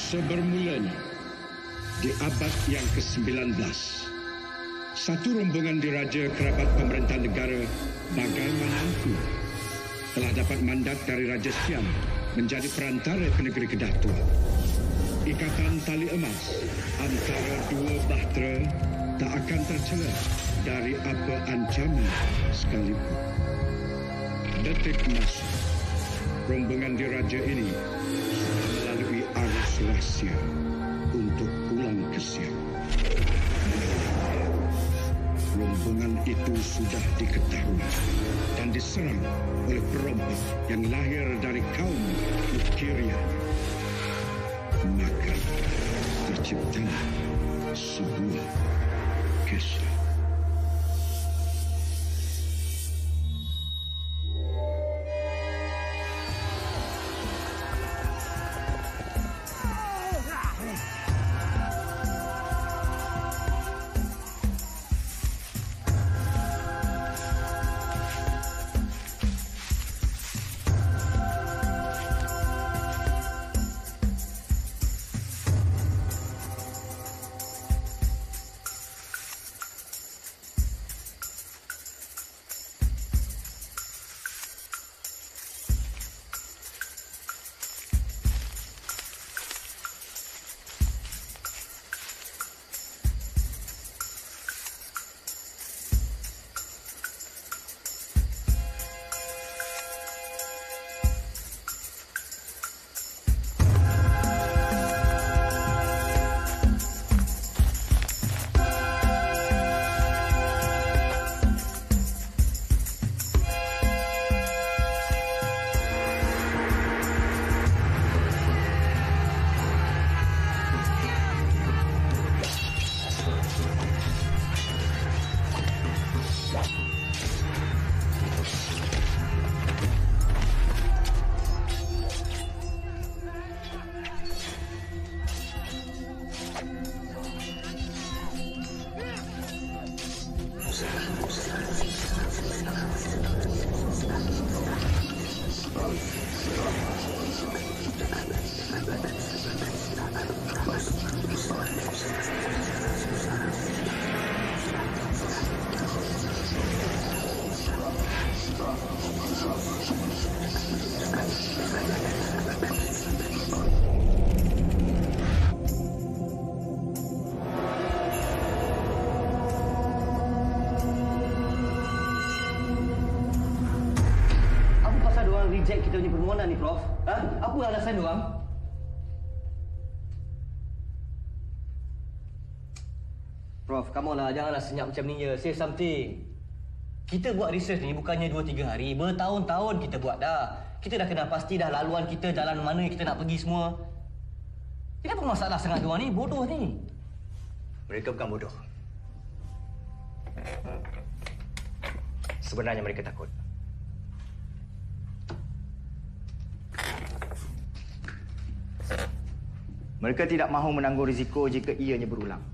Sebermulanya, di abad yang ke-19, satu rombongan diraja kerabat pemerintah negara Bagai Manangku telah dapat mandat dari Raja Siam menjadi perantara ke negeri Kedah Tua. Ikatan tali emas antara dua bahtera tak akan tercela dari apa ancaman sekalipun. Detik masa, rombongan diraja ini sudah melalui arus rahsia untuk pulang ke Siam. Rombongan itu sudah diketahui dan diserang oleh perampok yang lahir dari kaum Ukiria. Maka terciptalah sebuah kisah. Reject kita punya permohonan ni, Prof. Apa alasan diorang? Prof, come on lah. Janganlah senyap macam ni je. Say something. Kita buat research ni bukannya 2-3 hari. Bertahun-tahun kita buat dah. Kita dah kenal pasti dah laluan kita, jalan mana kita nak pergi semua. Tidak apa masalah sangat diorang ni? Bodoh ni. Mereka bukan bodoh. Sebenarnya mereka takut. Mereka tidak mahu menanggung risiko jika ianya berulang.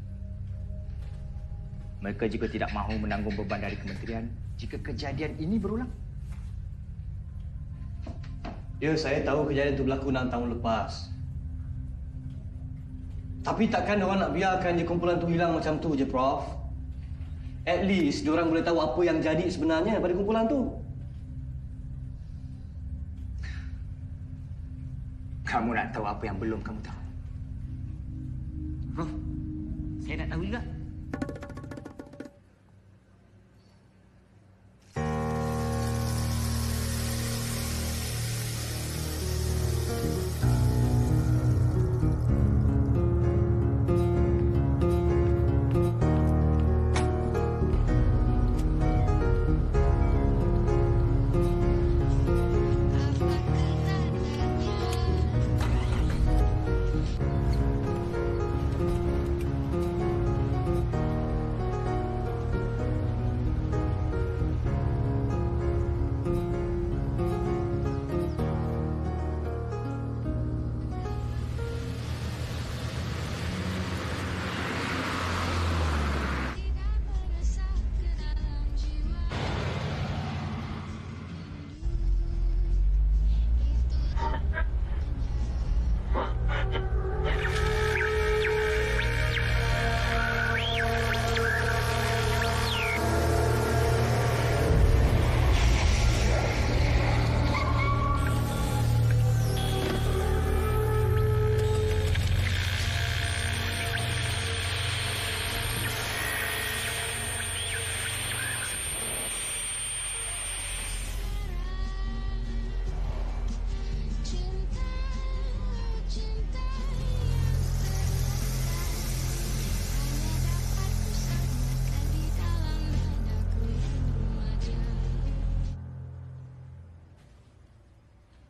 Mereka juga tidak mahu menanggung beban dari kementerian jika kejadian ini berulang. Ya, saya tahu kejadian itu berlaku 6 tahun lepas. Tapi takkan orang nak biarkan je kumpulan tu hilang macam tu je, Prof. At least diorang boleh tahu apa yang jadi sebenarnya pada kumpulan tu. Kamu nak tahu apa yang belum kamu tahu? Prof, saya nak tahu juga.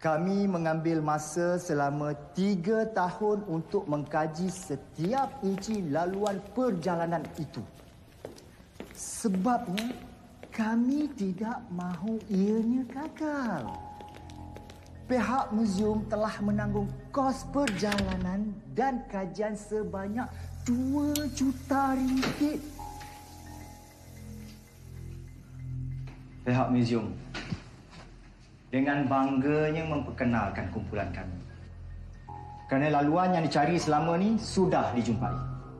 Kami mengambil masa selama 3 tahun untuk mengkaji setiap inci laluan perjalanan itu. Sebabnya, kami tidak mahu ianya gagal. Pihak muzium telah menanggung kos perjalanan dan kajian sebanyak 2 juta ringgit. Pihak muzium dengan bangganya memperkenalkan kumpulan kami. Kerana laluan yang dicari selama ni sudah dijumpai.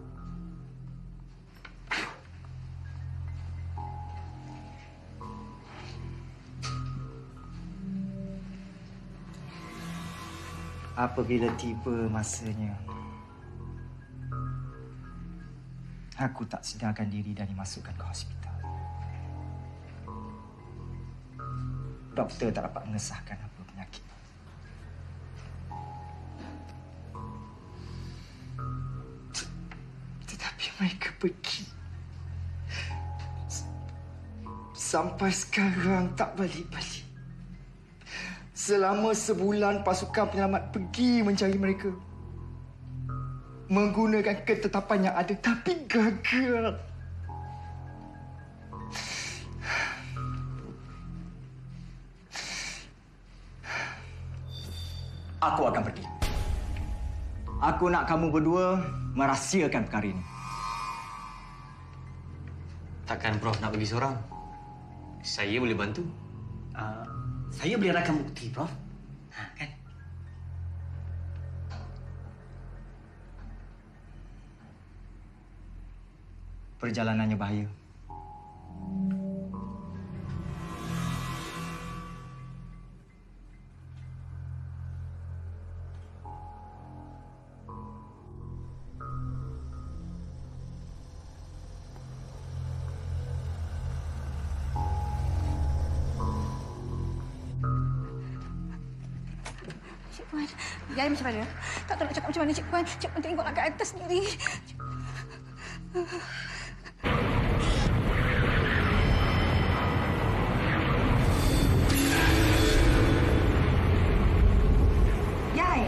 Apabila tiba masanya, aku tak sedarkan diri dan dimasukkan ke hospital. Doktor tak dapat mengesahkan apa penyakit. Tetapi mereka pergi. Sampai sekarang tak balik-balik. Selama sebulan pasukan penyelamat pergi mencari mereka. Menggunakan ketetapan yang ada tapi gagal. Aku akan pergi. Aku nak kamu berdua merahsiakan perkara ini. Takkan Prof nak pergi seorang? Saya boleh bantu. Saya boleh rakam bukti, Prof. Kan? Perjalanannya bahaya. Cik Puan, Yai macam mana? Tak tahu nak cakap macam mana, Cik Puan. Cik Puan tengoklah kat atas sendiri. Yai!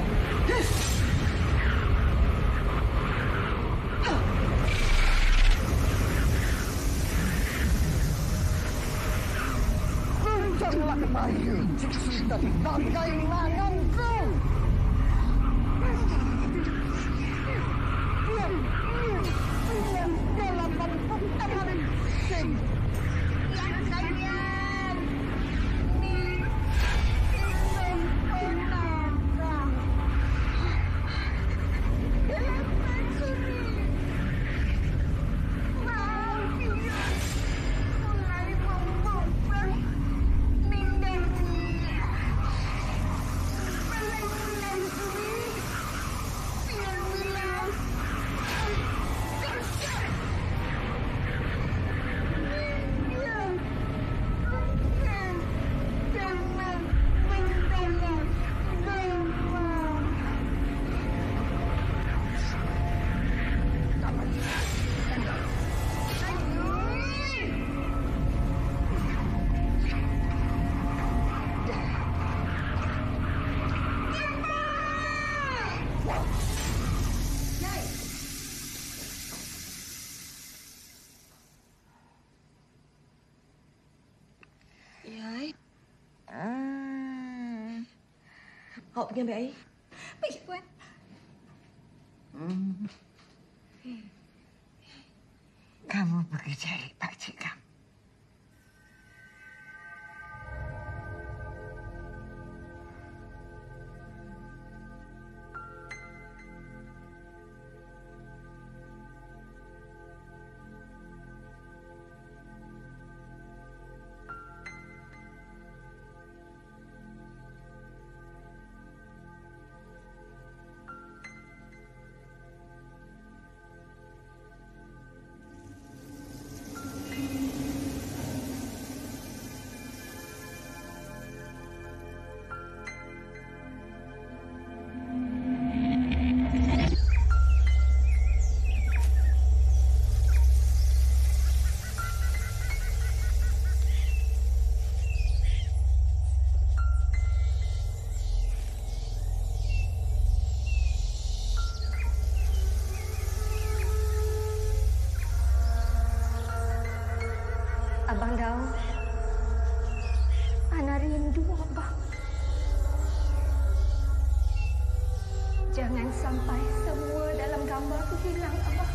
Janganlah kembali. Kita bagaimana kau? Yai. Awak pergi ambil air. Baik, Cik Puan. Kamu pergi cari pakcik kamu. Abang Daud. Ana rindu Abang. Jangan sampai semua dalam gambar itu hilang, Abang.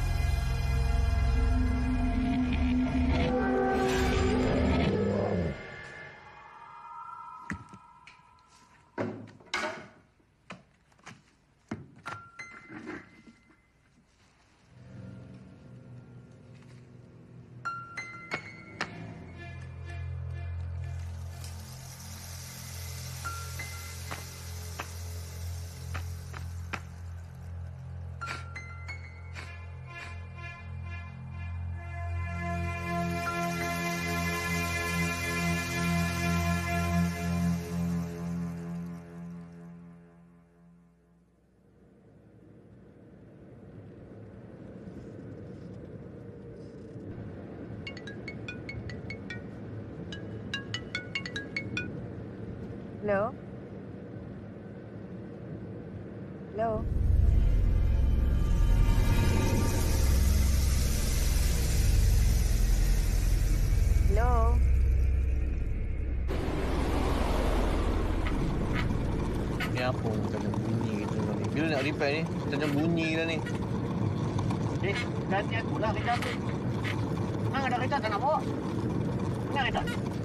Hello? Hello? Hello? Ni apa macam bunyi gitu ni? Bila nak repair ni? Macam bunyi dah ni. Ganti aku lah kereta aku. Mana ada kereta tak nak bawa? Mana kereta?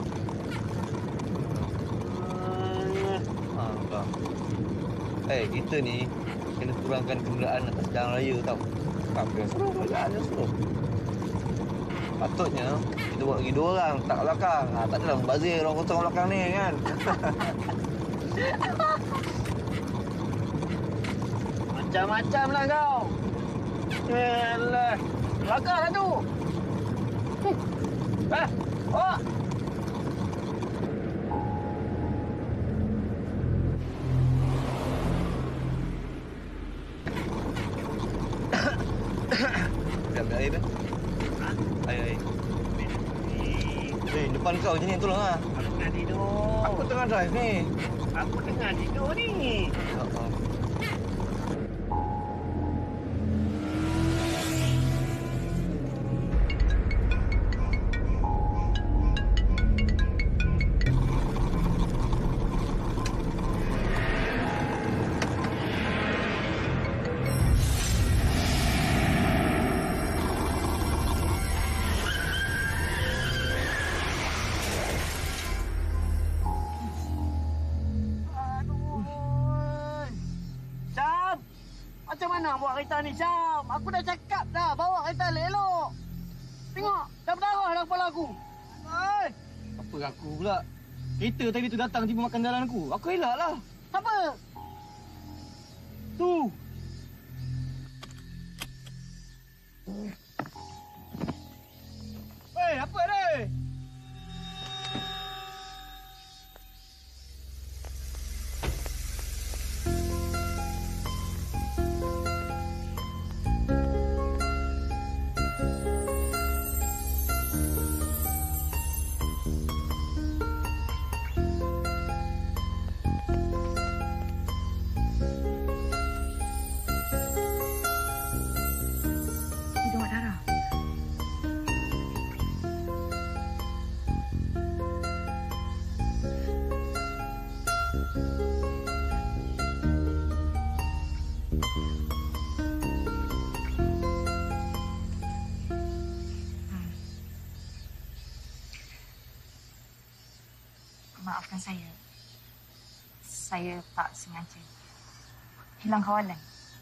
Bang. Kita ni kena kurangkan kenderaan atas jalan raya tau. Apa yang suruh kenderaan yang suruh. Patutnya kita buat lagi 2 orang tak kat belakang. Tak adalah membazir orang kosong kat belakang ni kan. Macam-macam lah kau. Yalah. Kelakar lah tu. Oh! Ambil air dah. Air. Depan kau je ni, tolong lah. Aku tengah tidur. Aku tengah drive ni. Aku tengah tidur ni. Macam mana bawa kereta ni, Syam? Aku dah cakap dah, bawa kereta elok-elok. Tengok, dah berdarah dah kepala aku. Hai! Apa aku pula? Kereta tadi tu datang tiba makan jalan aku. Aku elak lah. Apa? Tu. Hei, apa ni? Maafkan saya. Saya tak sengaja. Hilang kawalan.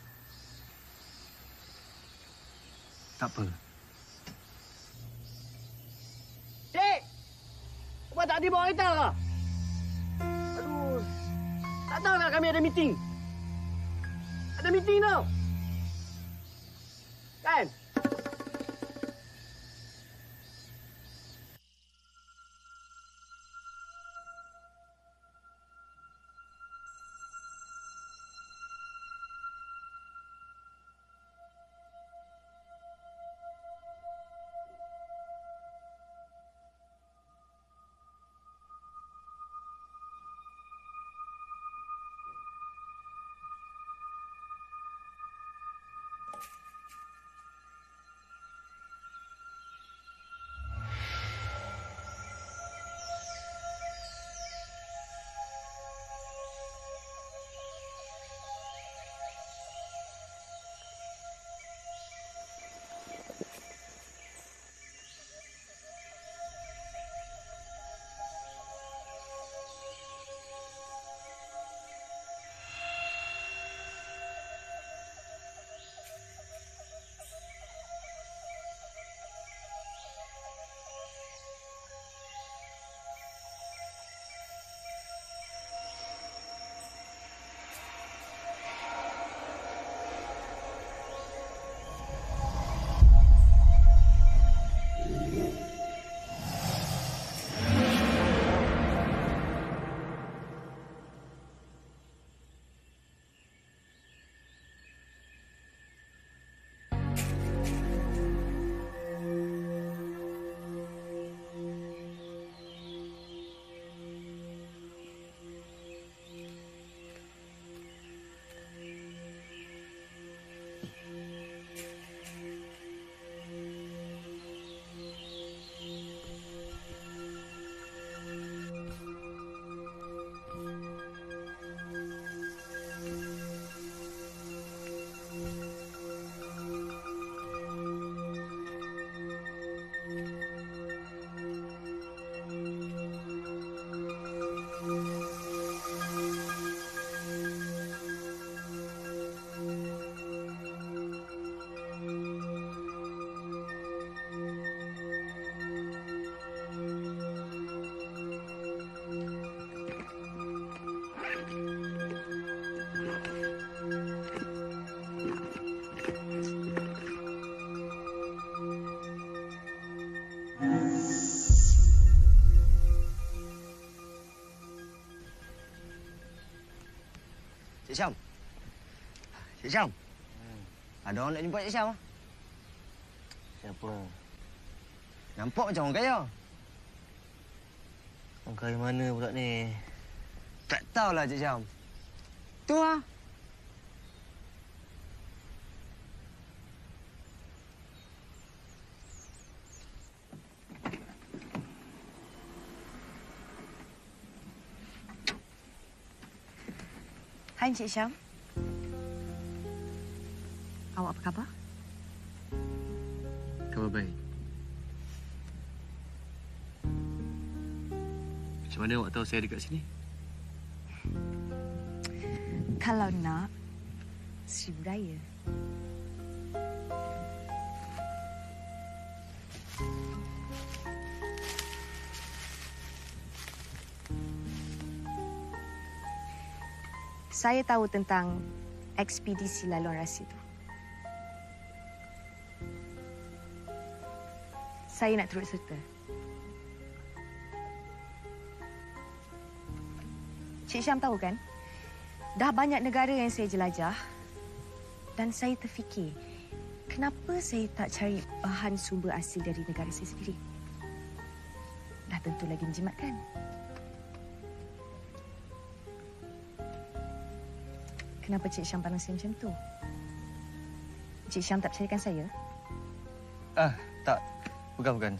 Tak apa. Cik! Apa tak dibawa kereta ke? Aduh. Tak tahu nak kami ada meeting. Ada meeting tau. Kan? Cik Syam. Cik Syam. Ada orang nak jumpa Cik Syam. Siapa? Nampak macam orang kaya. Orang kaya mana pula ni? Tak tahulah Cik Syam. Tu lah. Hai Encik Syam. Awak apa khabar? Khabar baik. Macam mana awak tahu saya dekat sini? Kalau nak, Sri Budaya. Saya tahu tentang ekspedisi laluan rahsia itu. Saya nak turut serta. Cik Syam tahu kan? Dah banyak negara yang saya jelajah dan saya terfikir, kenapa saya tak cari bahan sumber asli dari negara saya sendiri? Dah tentu lagi menjimatkan. Kenapa Cik Syam pandang saya macam tu? Cik Syam tak percayakan saya? Tak. Bukan.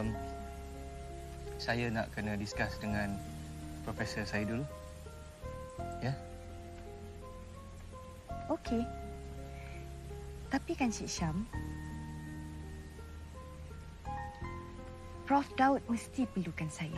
Saya nak kena discuss dengan profesor saya dulu. Ya? Okey. Tapi kan Cik Syam, Prof Daud mesti perlukan saya.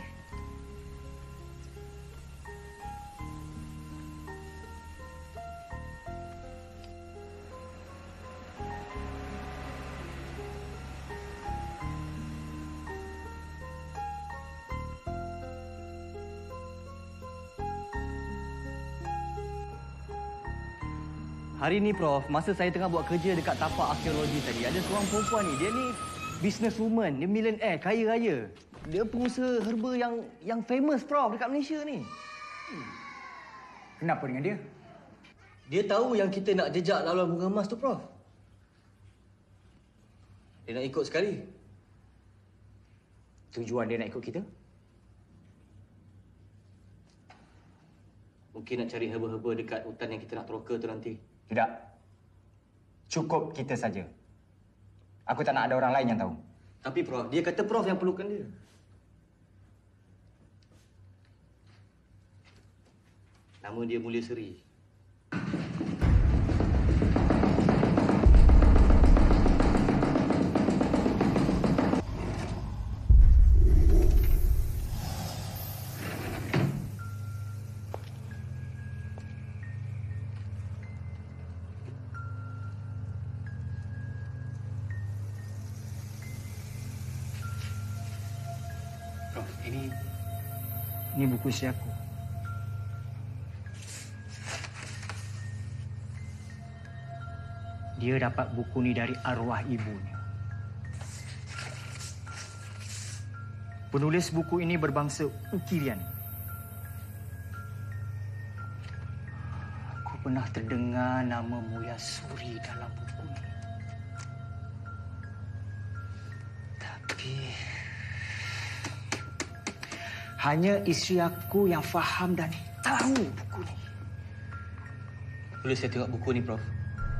Hari ni Prof, masa saya tengah buat kerja dekat tapak arkeologi tadi, ada seorang perempuan ni, dia ni businesswoman, dia millionaire, kaya raya. Dia pengusaha herba yang famous Prof dekat Malaysia ni. Kenapa dengan dia? Dia tahu yang kita nak jejak laluan bunga emas tu Prof. Dia nak ikut sekali. Tujuan dia nak ikut kita? Mungkin nak cari herba-herba dekat hutan yang kita nak teroka tu nanti. Tidak. Cukup kita saja. Aku tak nak ada orang lain yang tahu. Tapi Prof, dia kata Prof yang perlukan dia. Nama dia Mulia Seri. Prof, ini buku isteri aku. Dia dapat buku ni dari arwah ibunya. Penulis buku ini berbangsa Ukirian. Aku pernah terdengar nama Mulia Suri dalam buku ini. Tapi hanya isteri aku yang faham dan tahu buku ini. Boleh saya tengok buku ni Prof?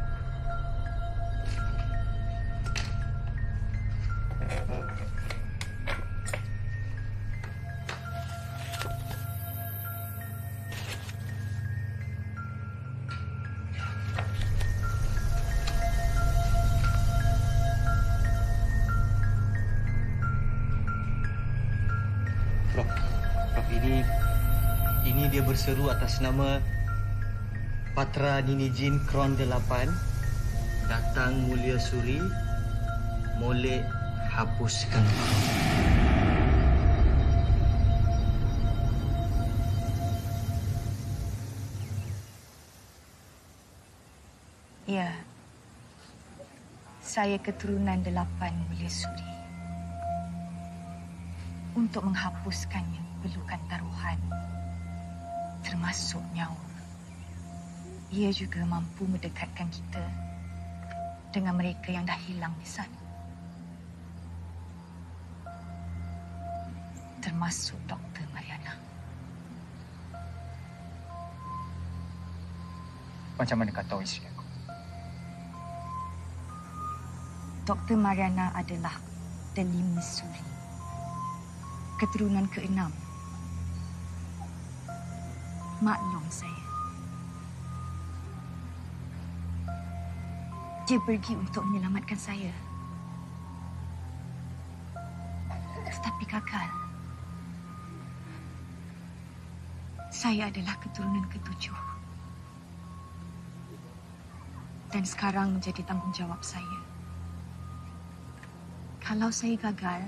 Prof, ini dia berseru atas nama Patra Ninijin Kron 8, datang Mulia Suri, molek hapuskan. Ya, saya keturunan 8 Mulia Suri. Untuk menghapuskannya perlukan taruhan, termasuk nyawa. ia juga mampu mendekatkan kita dengan mereka yang dah hilang di sana. Termasuk Dr. Mariana. Macam mana kau tahu isteri aku? Dr. Mariana adalah Delima Suri, keturunan ke-6. Mak long saya. Dia pergi untuk menyelamatkan saya. Tetapi gagal. Saya adalah keturunan ke-7. Dan sekarang menjadi tanggungjawab saya. Kalau saya gagal,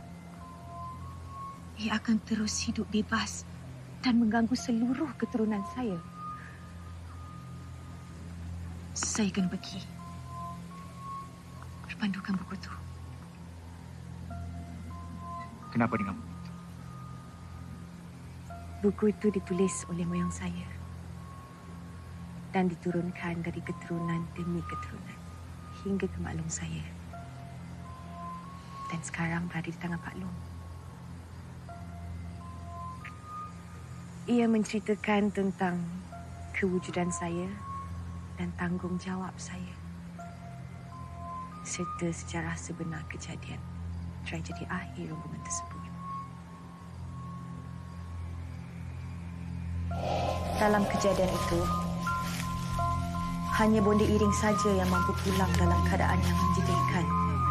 ia akan terus hidup bebas dan mengganggu seluruh keturunan saya. Saya kena pergi. Berpandukan buku itu. Kenapa dengan buku itu? Buku itu ditulis oleh moyang saya dan diturunkan dari keturunan demi keturunan hingga ke Mak Long saya. Dan sekarang berada di tangan Pak Long. Ia menceritakan tentang kewujudan saya dan tanggungjawab saya, serta sejarah sebenar kejadian tragedi akhir rombongan tersebut. Dalam kejadian itu, hanya bonda Iring saja yang mampu pulang dalam keadaan yang menjejaskan.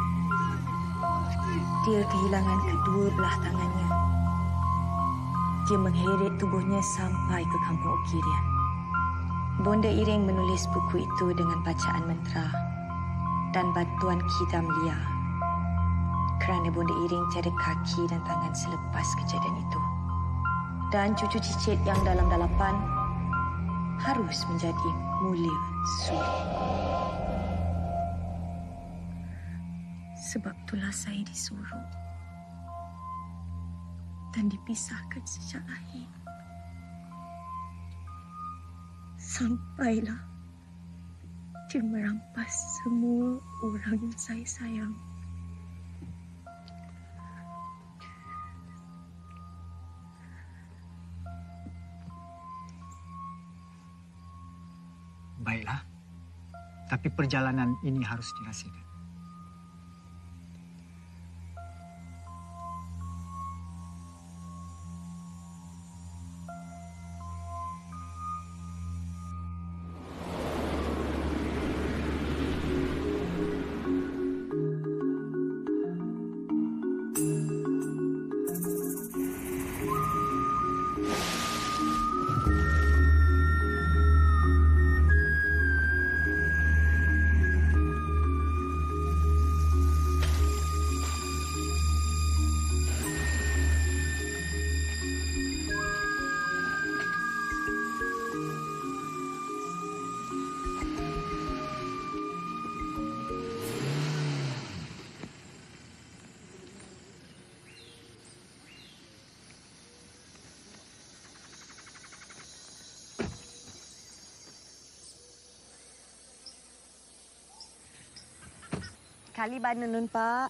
Dia kehilangan kedua belah tangannya. Dia mengheret tubuhnya sampai ke kampung Okirian. Bonda Iring menulis buku itu dengan bacaan mantra dan bantuan kidam liar. Kerana bonda Iring tiada kaki dan tangan selepas kejadian itu. Dan cucu cicit yang dalam dalapan harus menjadi mulia suri. Sebab itulah saya disuruh dan dipisahkan sejak lahir. Sampailah dia merampas semua orang yang saya sayang. Baiklah. Tapi perjalanan ini harus dirahsiakan. Kali Banu Nun, Pak.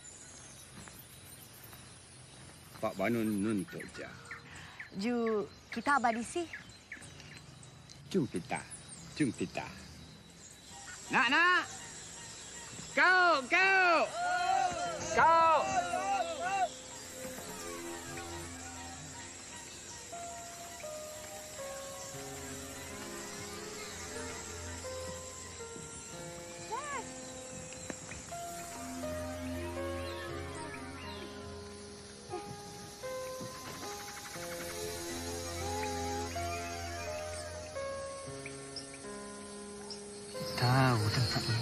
Pak Banu Nun Tok Ja. Ju, kita abadi sih. Jom kita. Jom kita. Nak. Kau. Kau. Tahu tempat ini.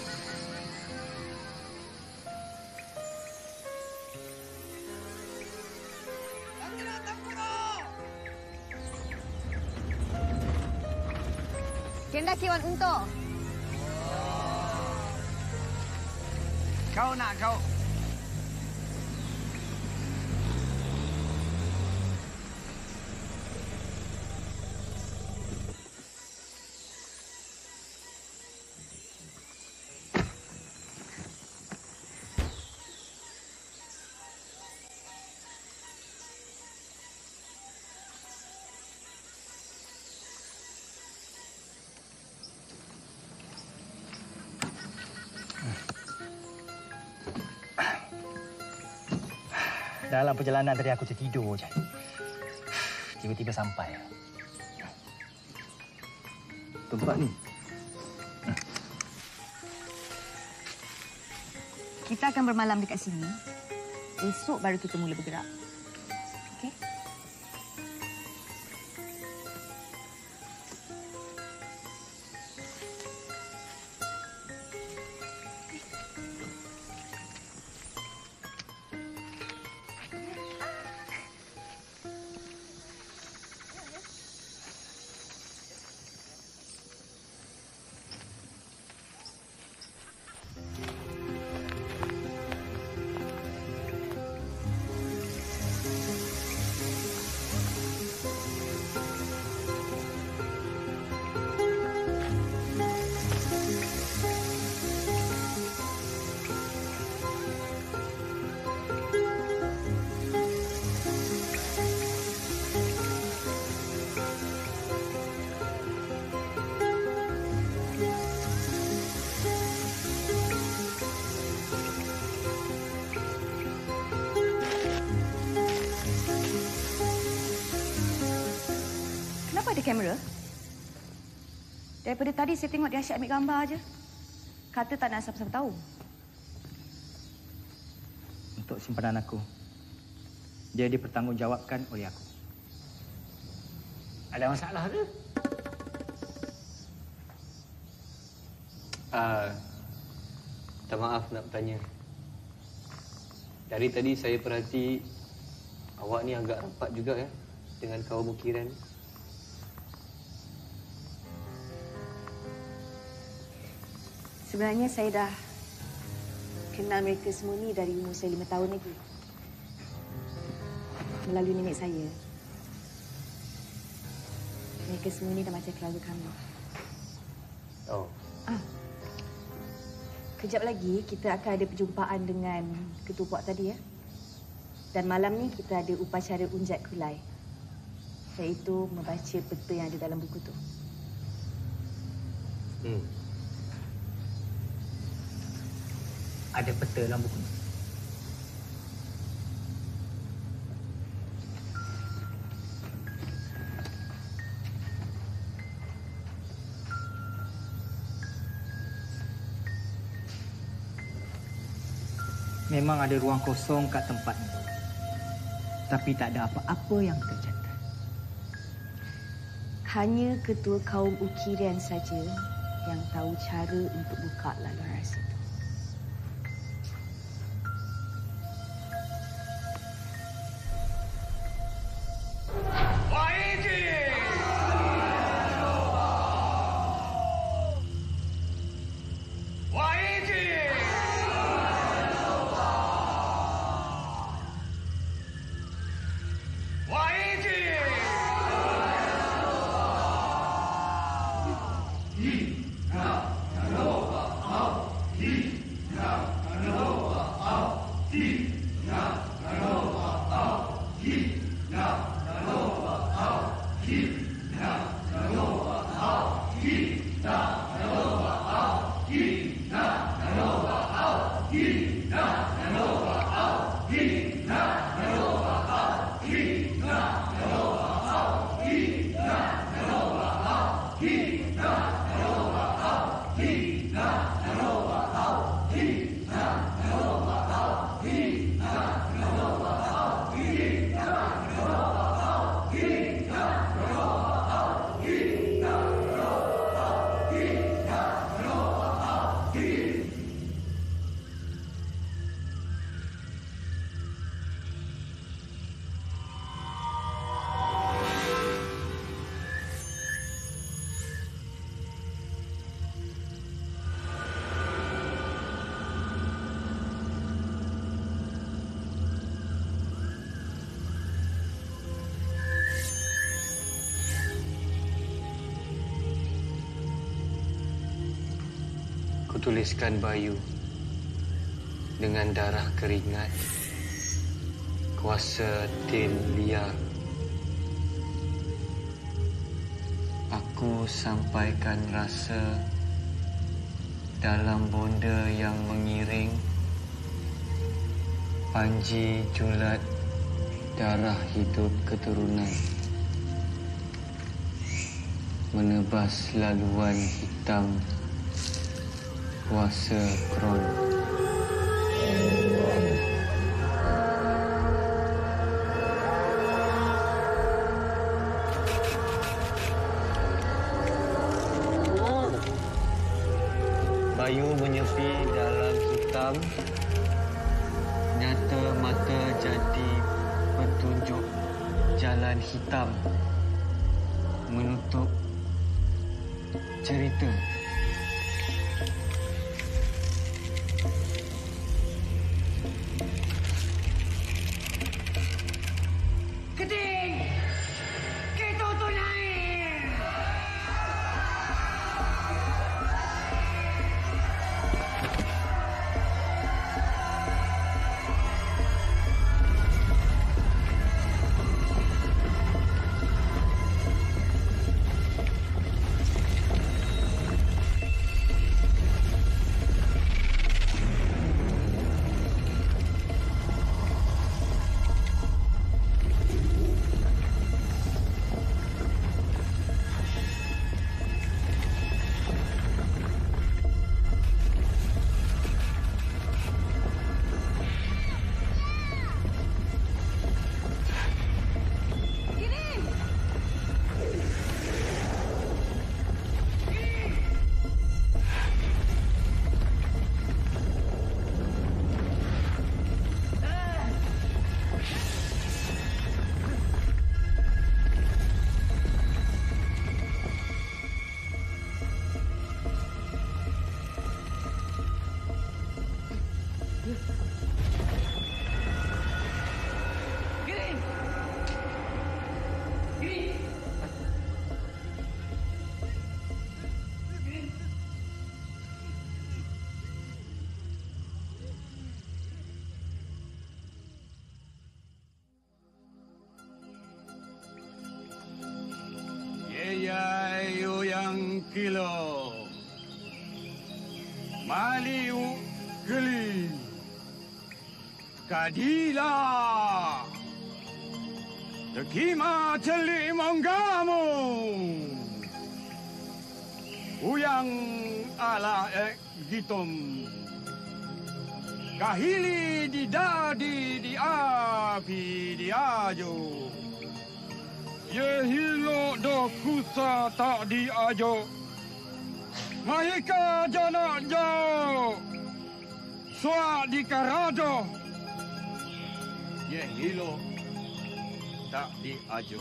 Kendaki Wan Unto. Kau nak kau. Dalam perjalanan tadi aku tertidur je. Tiba-tiba sampai. Tempat ni. Kita akan bermalam dekat sini. Esok baru kita mula bergerak. Okey? Kenapa ada kamera? Daripada tadi saya tengok dia asyik ambil gambar aje. Kata tak nak siapa-siapa tahu. Untuk simpanan aku. Dia dipertanggungjawabkan oleh aku. Ada masalah ke? Minta maaf nak bertanya. Dari tadi saya perhati awak ni agak rapat juga ya dengan kaum ukiran. Sebenarnya saya dah kenal mereka semua ni dari umur saya 5 tahun lagi. Melalui nenek saya. Mereka semua ni dah macam keluarga kami. Oh. Kejap lagi kita akan ada perjumpaan dengan ketua puak tadi ya. Dan malam ni kita ada upacara unjat kulai. Iaitu membaca peta yang ada dalam buku tu. Ada peta dalam buku. Memang ada ruang kosong kat tempat ni. Tapi tak ada apa-apa yang tercatat. Hanya ketua kaum ukiran saja yang tahu cara untuk buka laluan rahsia itu. Tuliskan Bayu dengan darah keringat, kuasa Tin Liang. Aku sampaikan rasa dalam bonda yang mengiring Panji Julat darah hidup keturunan menebas laluan hitam kuasa Kron. Bayu menyepi dalam hitam, nyata mata jadi petunjuk jalan hitam menutup cerita. Keting! Kita tu naik! Yayu yang kilo Maliu geli Kadila Tekima celi monggamu Uyang ala gitum Kahili di dadi di api di ajo Ye hilo do kusa tak diajo Mahika jana jo Soa di karado Ye hilo tak diajo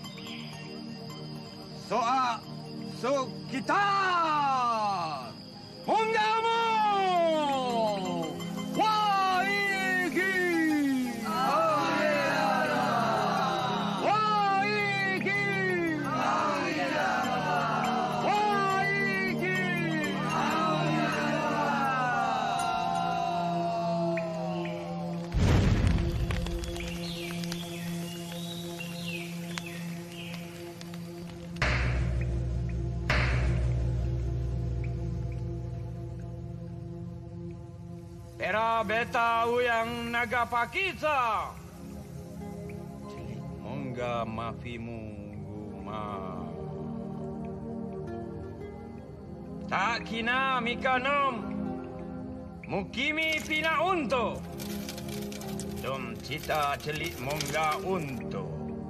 Soa so kita Monggamu Waigi Era beta uyang naga pakisa. Cilik mongga mafimu guma. Tak kina mikanom. Mukimi pina unto. Dom cita celik mongga unto.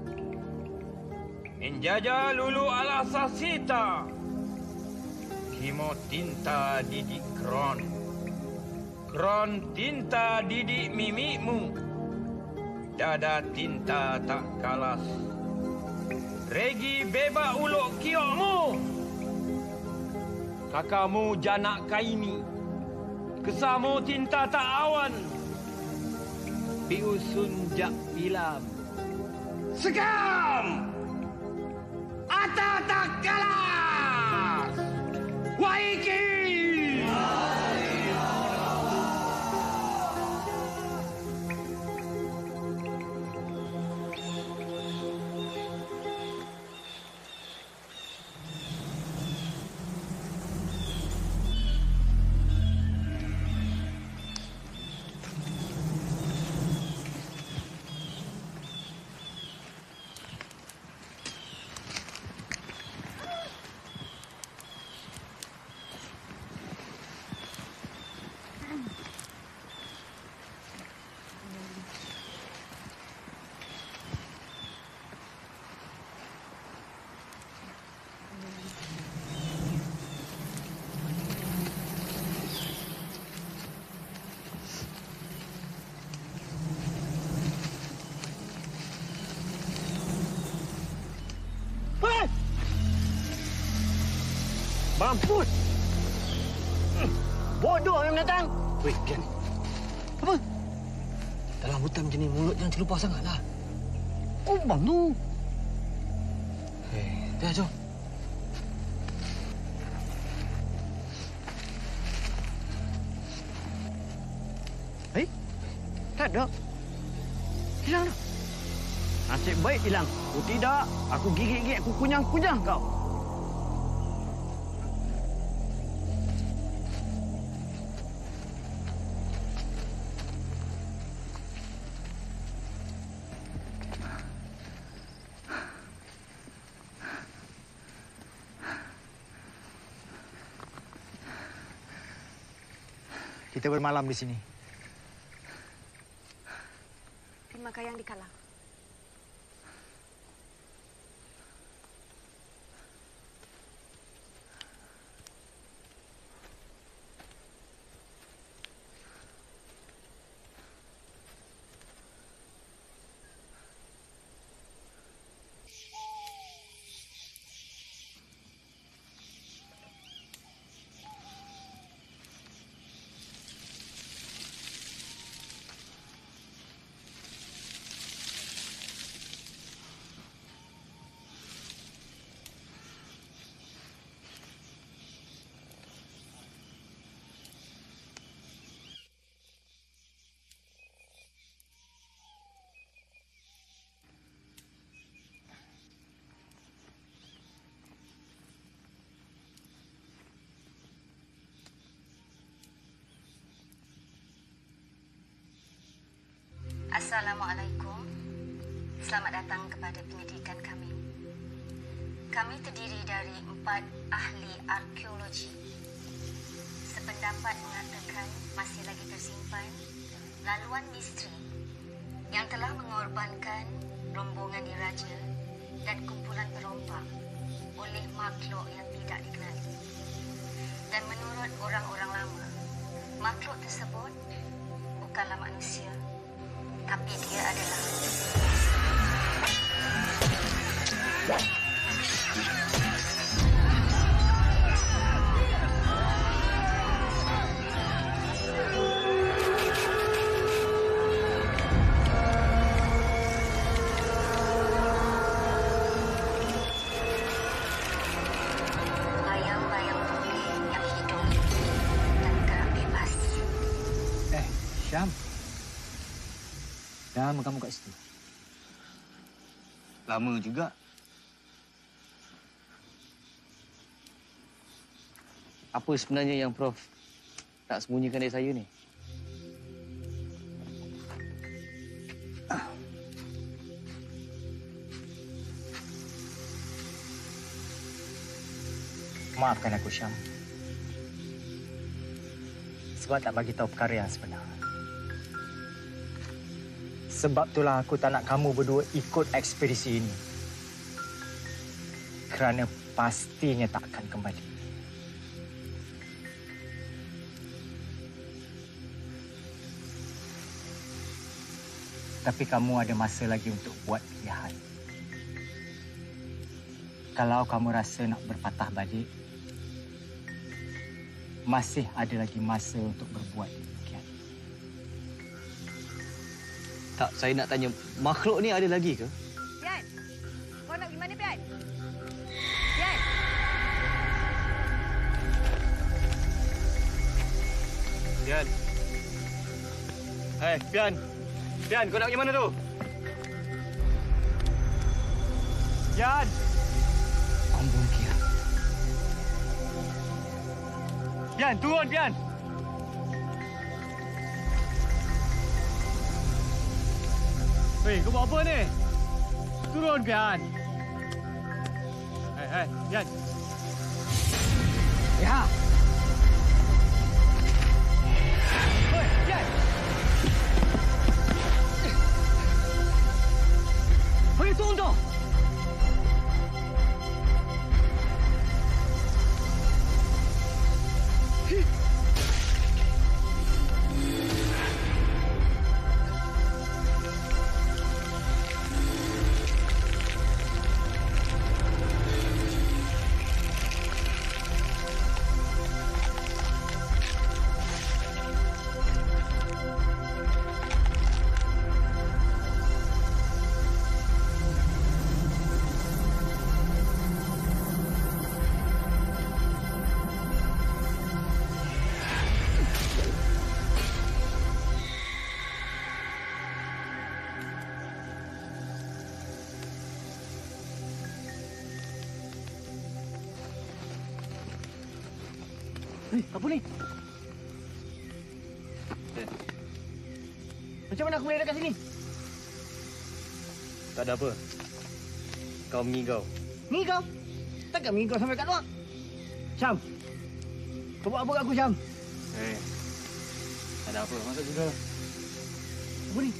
Menjaja lulu ala sasita. Kimo tinta didik Kron. Kron tinta didik mimikmu, dada tinta tak kalas. Regi beba uluk kiokmu, kakamu janak kaimi, kesamu tinta tak awan, biusun jak pilam. Segam, ata tak kalas, waiki. Mampus! Bodoh yang datang. Weh, Pian. Apa? Dalam hutan macam ni, mulut jangan terlupa sangatlah. Kubang tu. Dah, jom. Tak ada. Hilang dah. Nasib baik hilang. Kalau tidak, aku gigit-gigit, aku kunyang-kunyang kau. Kita bermalam di sini. Terima kasih yang dikalah. Assalamualaikum. Selamat datang kepada penyelidikan kami. Kami terdiri dari 4 ahli arkeologi. Sependapat mengatakan masih lagi tersimpan laluan misteri yang telah mengorbankan rombongan diraja dan kumpulan perompak oleh makhluk yang tidak dikenali. Dan menurut orang-orang lama, makhluk tersebut bukanlah manusia, tapi dia adalah bayang-bayang putih yang hidup dan gerak bebas. Syam. Dah lama kamu kat situ? Lama juga. Apa sebenarnya yang Prof nak sembunyikan dari saya ni? Maafkan aku, Syam. Sebab tak bagi tahu perkara yang sebenar. Sebab itulah aku tak nak kamu berdua ikut ekspedisi ini. Kerana pastinya tak akan kembali. Tapi kamu ada masa lagi untuk buat pilihan. Kalau kamu rasa nak berpatah balik, masih ada lagi masa untuk berbuat demikian. Tak, saya nak tanya, makhluk ni ada lagi ke? Pian, kau nak pergi mana, Pian? Pian! Pian. Hei, Pian. Pian, kau nak pergi mana tu? Pian! Ambung Kia. Pian, turun, Pian! Hei, kau buat apa ni? Turun, Pian! Hei, Pian! Ya! Hei, Pian! Hei, turun tu! Apa ni? Macam mana aku boleh dekat sini? Tak ada apa. Kau mengigau. Mengigau? Takkan mengigau sampai kat luar? Syam. Kau buat apa kat aku, Syam? Tak ada apa. Masuk juga. Apa ni?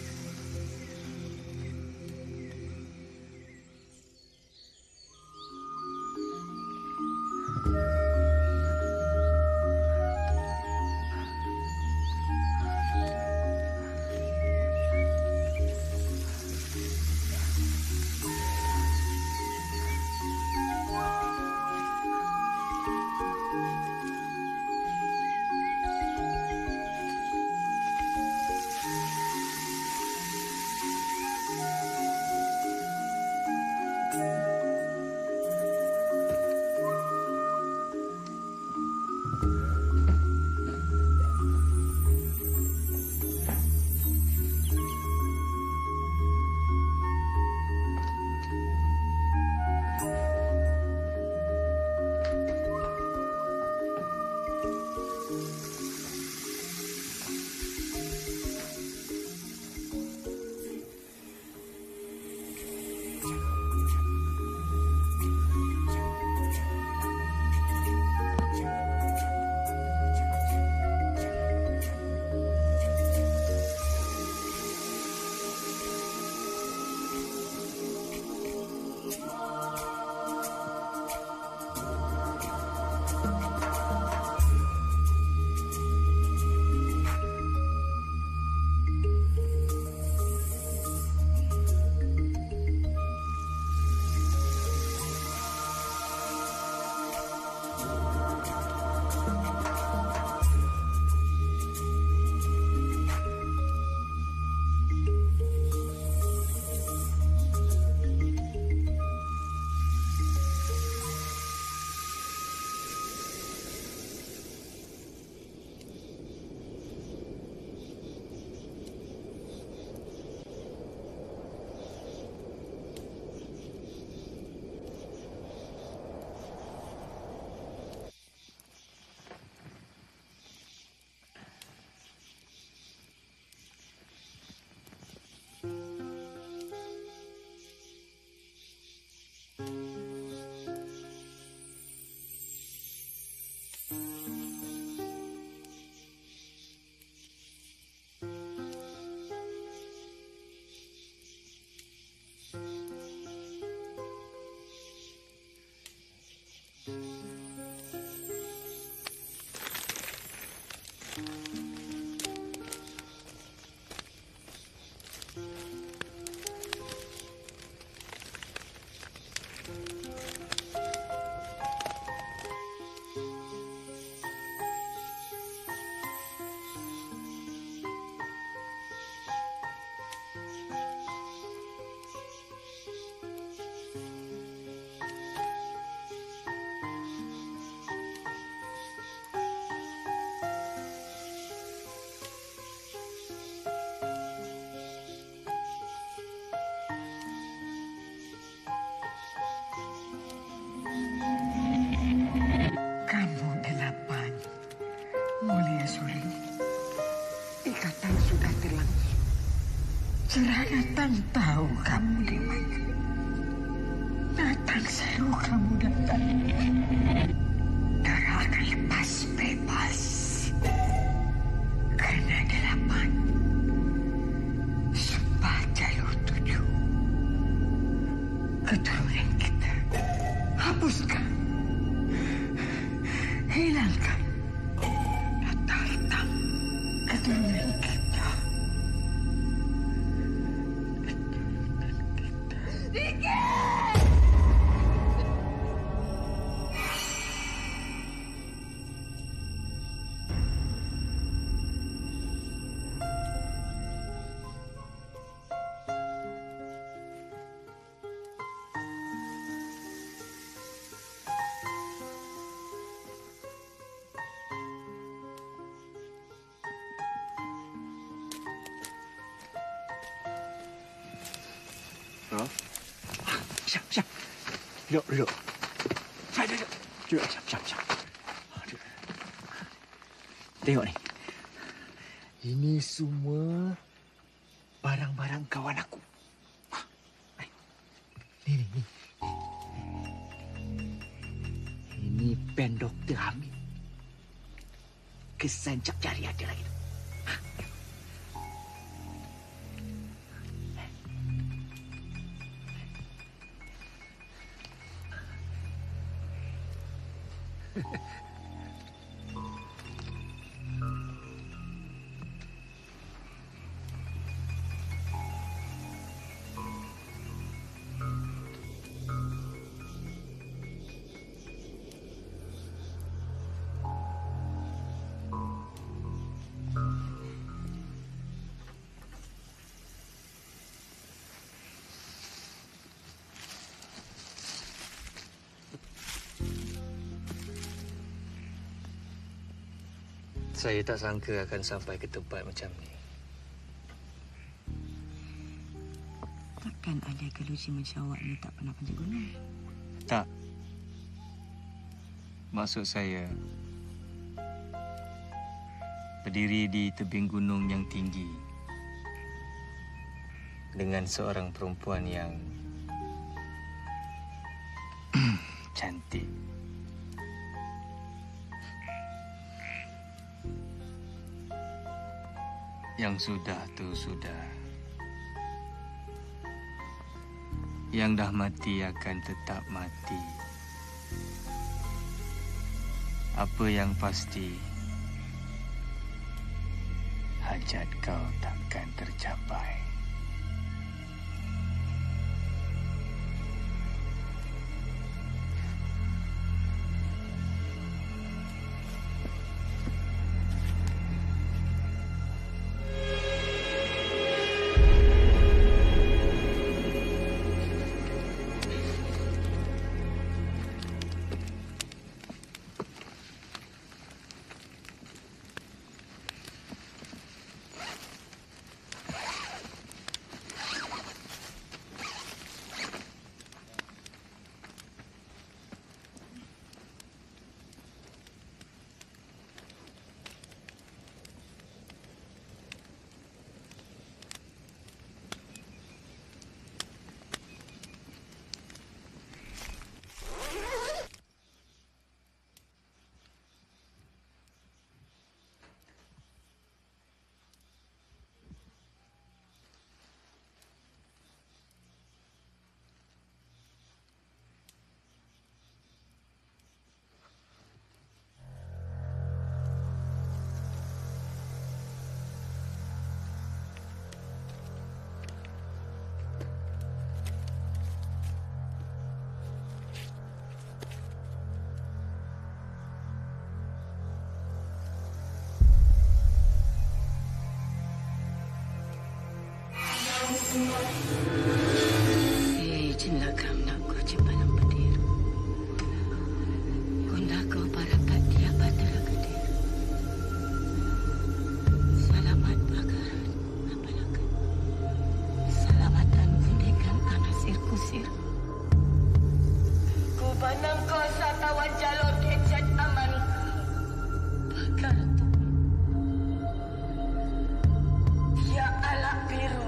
Cerah datang tahu kamu di mana. Datang selalu kamu datang. Darah akan lepas bebas. Kena 8. Sumpah jalur 7. Keturunan kita. Hapuskan. Hilangkan. Data hitam. Keturunan kita. Siap. Duduk. Duduk. Duduk, siap. Duduk. Tengok ni. Ini semua barang-barang kawan aku. Ni. Ini pen Dr. Hamid. Kesan cap jari ada lagi tu. Saya tak sangka akan sampai ke tempat macam ni. Takkan ada keluci macam awak ni tak pernah panjat gunung? Tak. Maksud saya, berdiri di tebing gunung yang tinggi dengan seorang perempuan yang cantik. Yang sudah tu sudah. Yang dah mati akan tetap mati. Apa yang pasti, hajat kau takkan tercapai. Jenakam nak kau cepat pedir. Kunda kau para pati apa teragadir. Selamat bakaran apalakan. Selamatan gundekan anasir kusir. Ku panang kau satawan jalur kecat aman. Bakaran tu. Ya alak biru.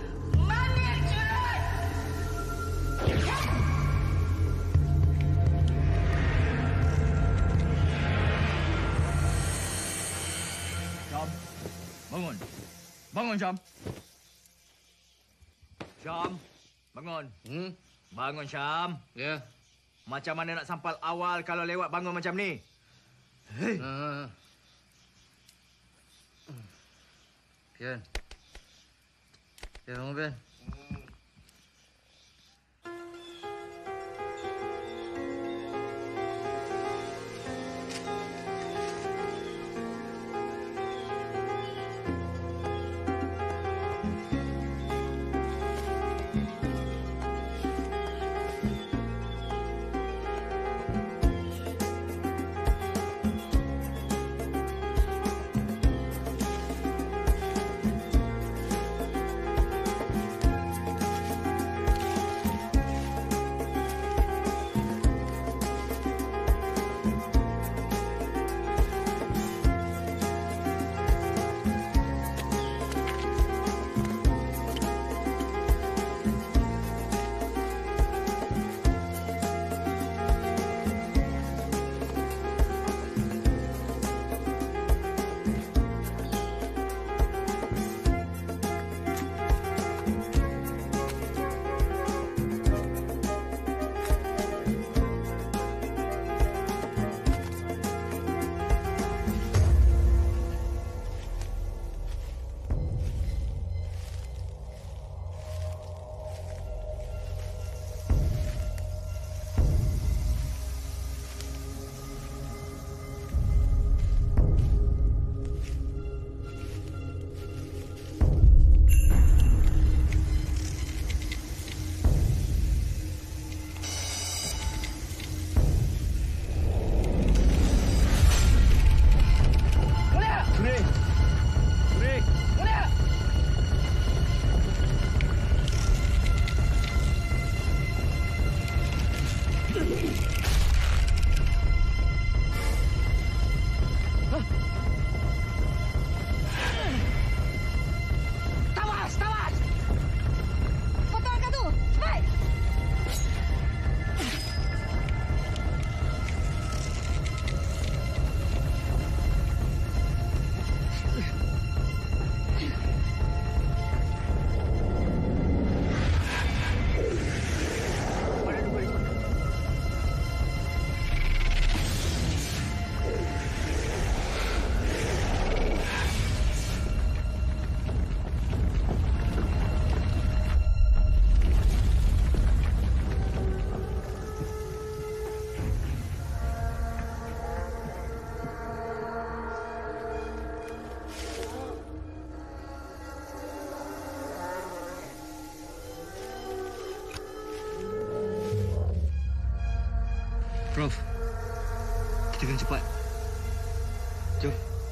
Bangun. Bangun, Syam. Syam, bangun. Bangun, Syam. Ya. Macam mana nak sampal awal kalau lewat bangun macam ni? Hei. Pian. Ya, bangun, Pian. Tawas! Tawas! Potong angkat tu! Cepat! Prof, kita kena cepat. Jom.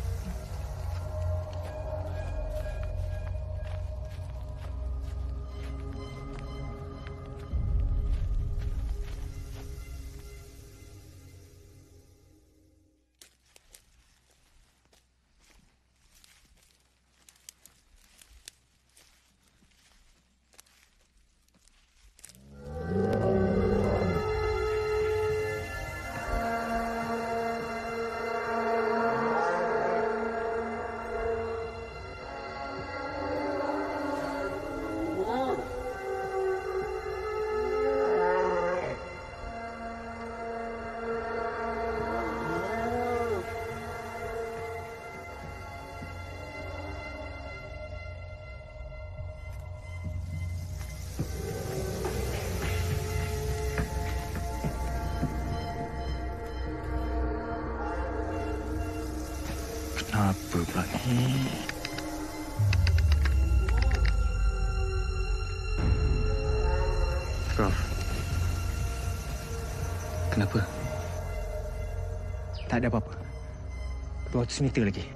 Apa pula ni? Prof, kenapa? Tak ada apa-apa. 200 meter lagi.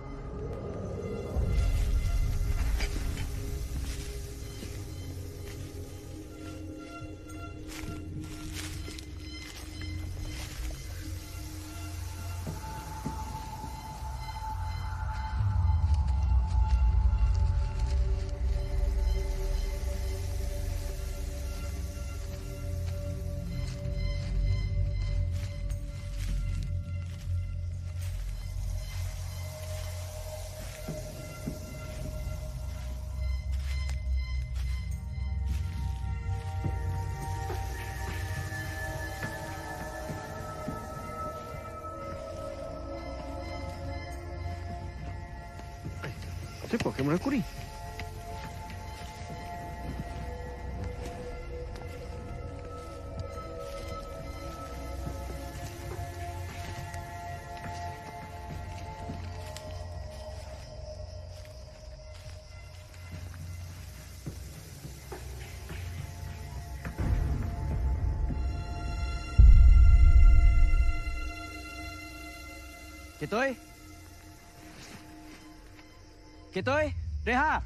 Siapa kamera aku ni? Ketoi? Ketoi? Reha?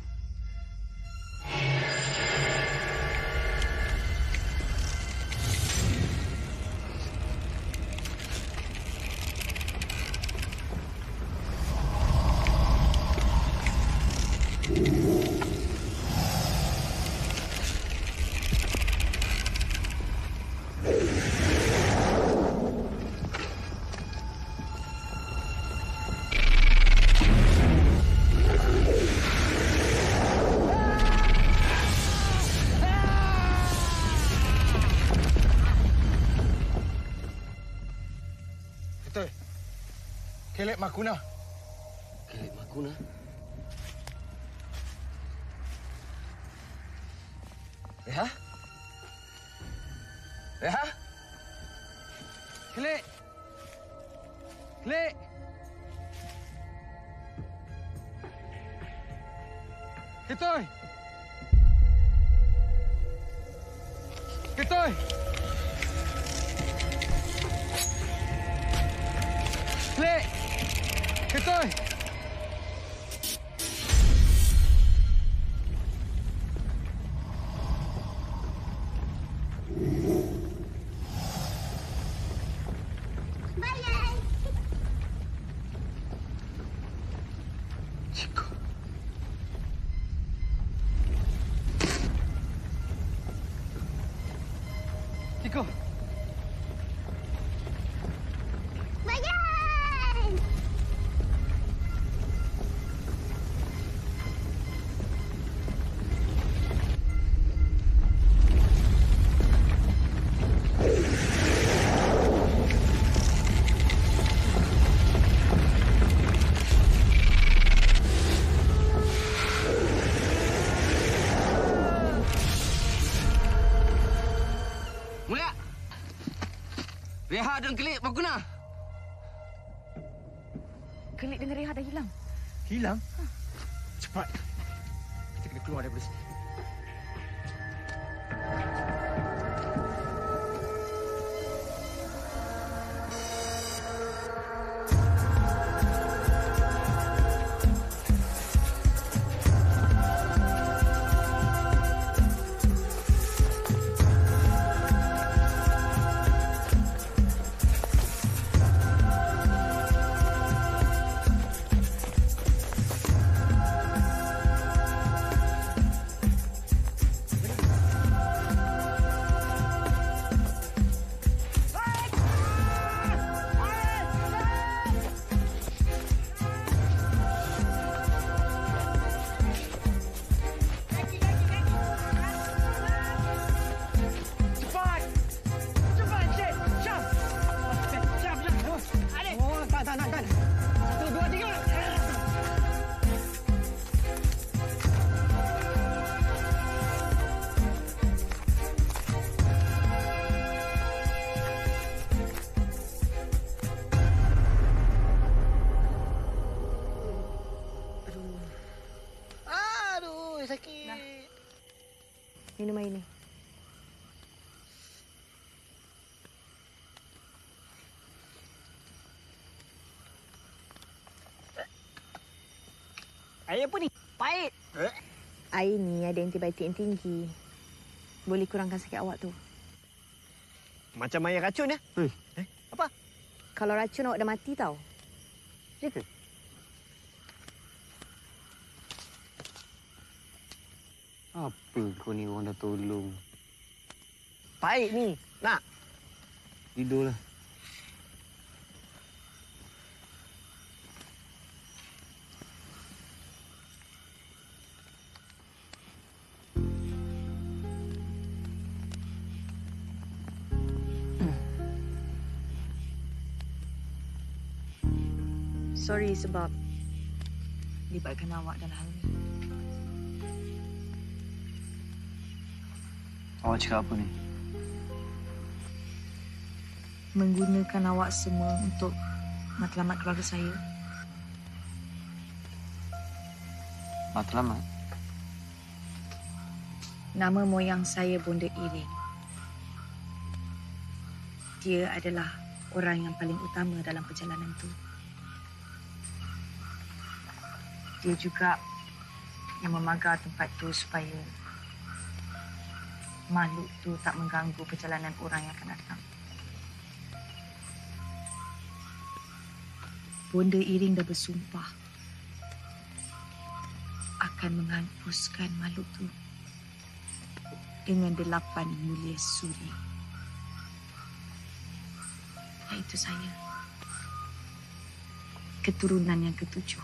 Kelek Makuna. Kelek Makuna? Reha? Reha? Kelek! Kelek! Ketoi! Ketoi! Kelek! Ketoi! Ciko. Ciko. Bayan! Mulia! Reha dan Kelik berguna. Kelik dengan Reha dah hilang. Hilang? Cepat. Kita kena keluar daripada sini. Minum air ni. Air apa ni? Pahit. Air ni ada antibiotik yang tinggi. Boleh kurangkan sakit awak tu. Macam air racun ya? Apa? Kalau racun awak dah mati tau. Ya ke? Apa kau ni orang dah tolong? Pahit ni. Nak? Tidurlah. Sorry sebab libatkan awak dalam hal ni. Awak cakap apa ni? Menggunakan awak semua untuk matlamat keluarga saya. Matlamat? Nama moyang saya Bonda Iring. Dia adalah orang yang paling utama dalam perjalanan itu. Dia juga yang memagar tempat tu supaya makhluk tu tak mengganggu perjalanan orang yang akan datang. Bonda Iring dah bersumpah akan menghapuskan makhluk tu dengan 8 mulia suri. Iaitu saya. Keturunan yang ke-7.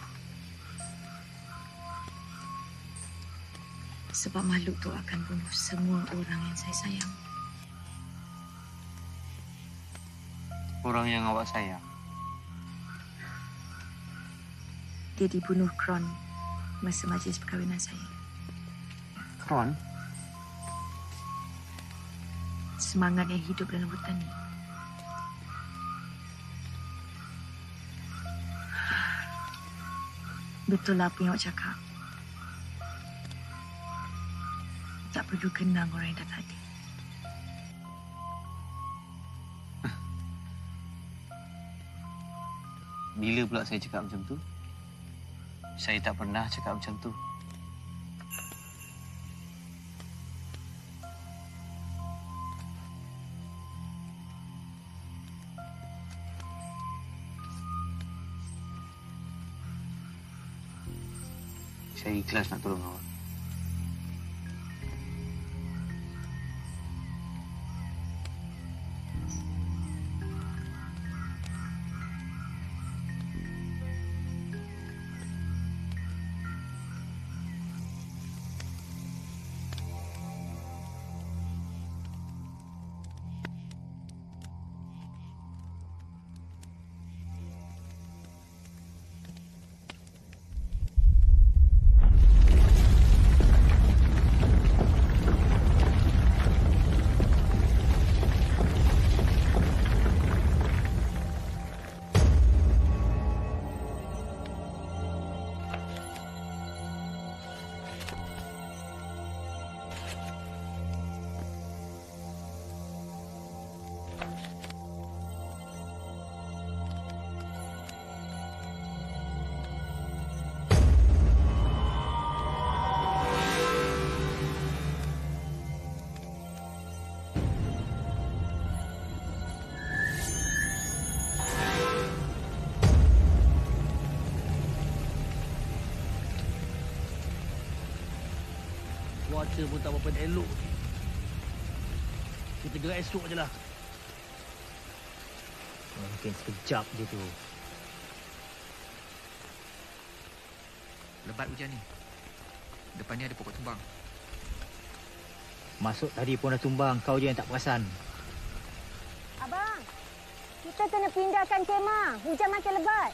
Sebab makhluk tu akan bunuh semua orang yang saya sayang. Orang yang awak sayang? Dia dibunuh Kron masa majlis perkahwinan saya. Kron? Semangat yang hidup dalam hutan ni. Betul lah apa yang awak cakap. Tak perlu kenang orang yang dah tak ada. Bila pula saya cakap macam tu? Saya tak pernah cakap macam tu. Saya ikhlas nak tolong awak. Cuaca pun tak berapa elok. Kita gerak esok je lah. Mungkin sekejap je tu. Lebat hujan ni. Depan ni ada pokok tumbang. Masuk tadi pun dah tumbang, kau je yang tak perasan. Abang, kita kena pindahkan kemah. Hujan makin lebat.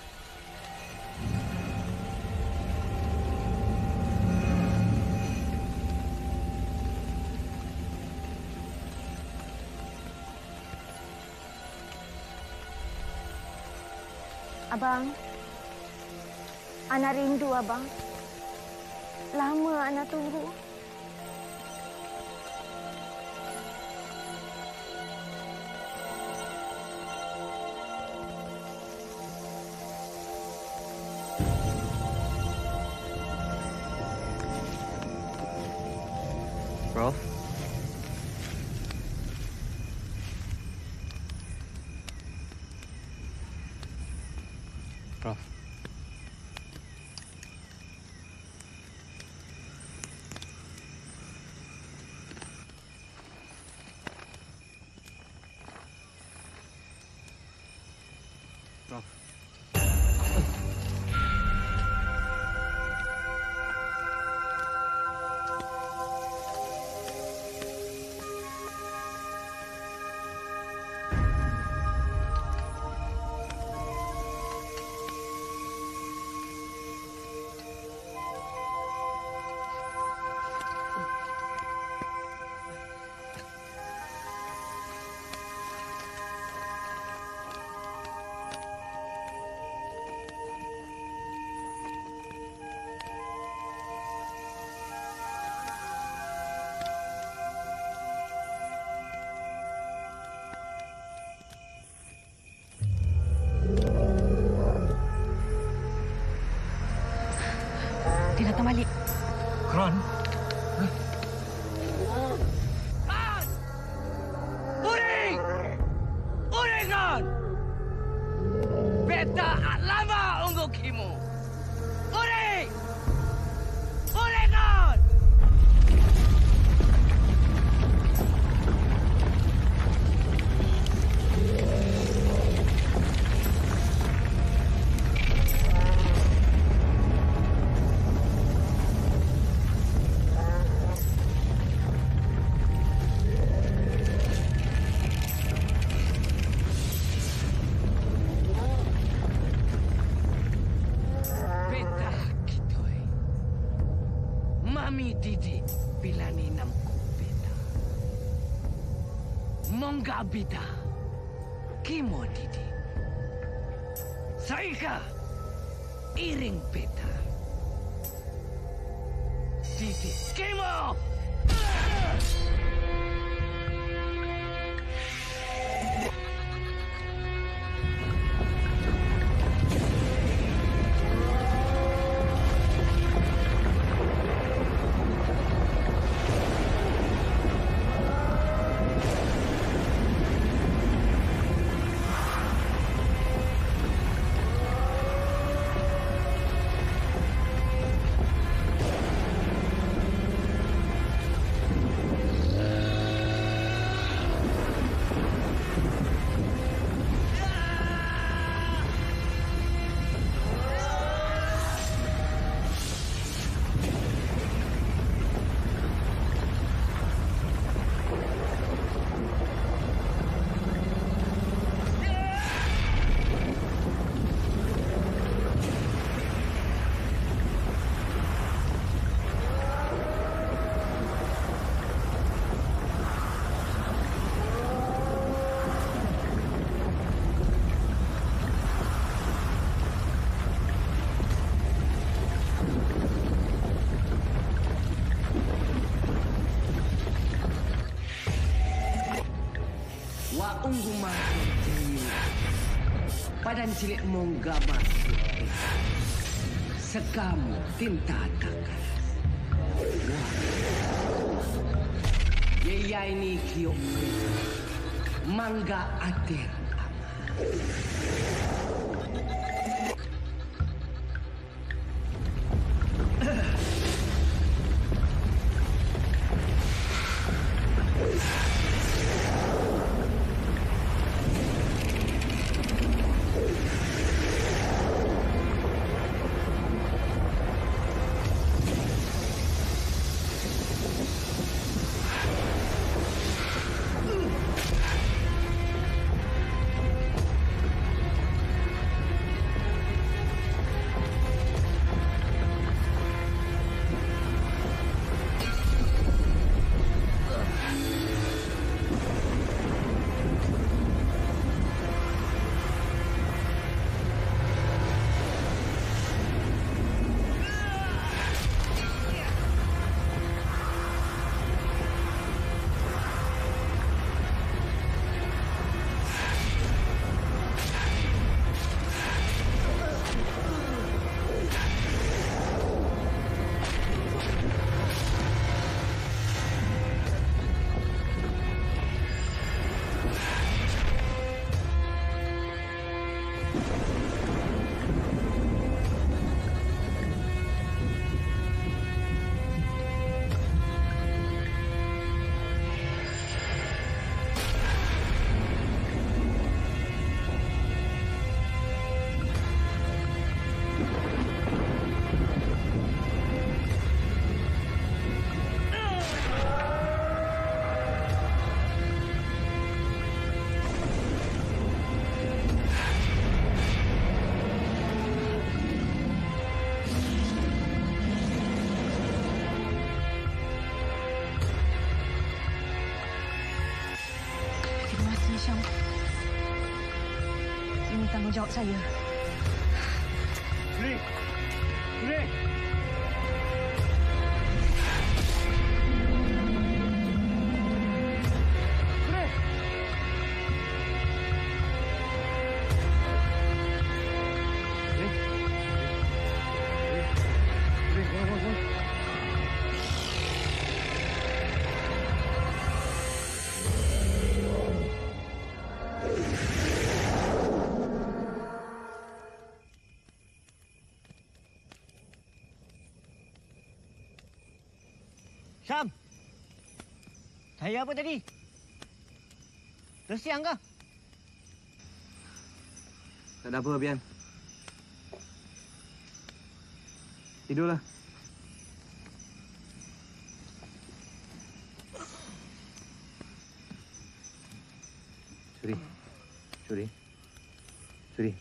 Abang, Ana rindu abang. Lama Ana tunggu. Prof? Prof. Prof. Dia datang balik. Kron? Uring! Uring kan! Beta lama unggu kimu. Uring! Uring kan! Mami Didi bilani namku beta. Mongga bida. Kimo Didi. Saika iring beta. Didi Kimo. unggu masuk ini. Padan cilik mongga masuk. Sekamu tinta takkan. Yaya ini kiok. Mangga atir Ini tanggungjawab saya. Suri! Suri! Sam! Saya apa tadi? Tersiang kah? Tak ada apa, Bian. Tidurlah. Suri. Suri. Suri.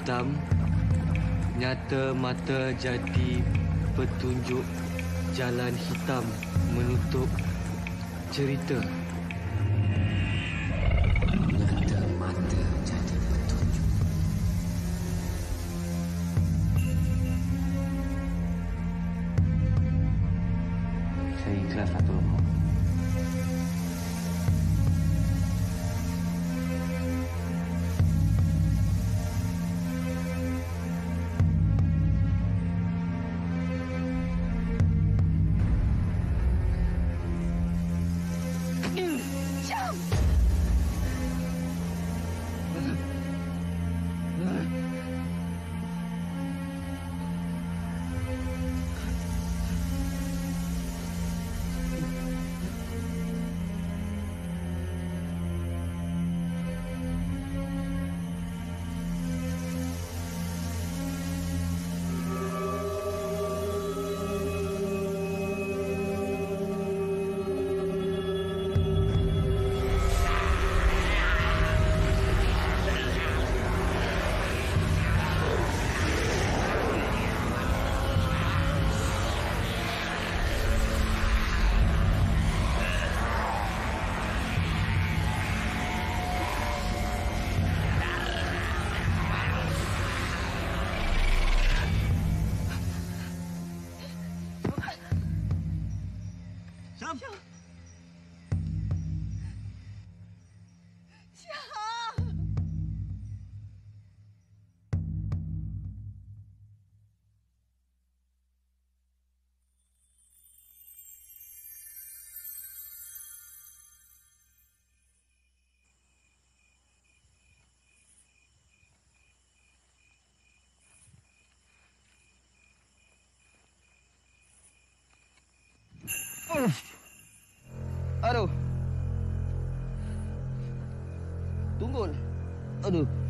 hitam nyata mata jadi petunjuk jalan hitam menutup cerita. Nyata mata jadi petunjuk. Saya ikhlas Datuk Romo. Aduh. Tunggul. Aduh.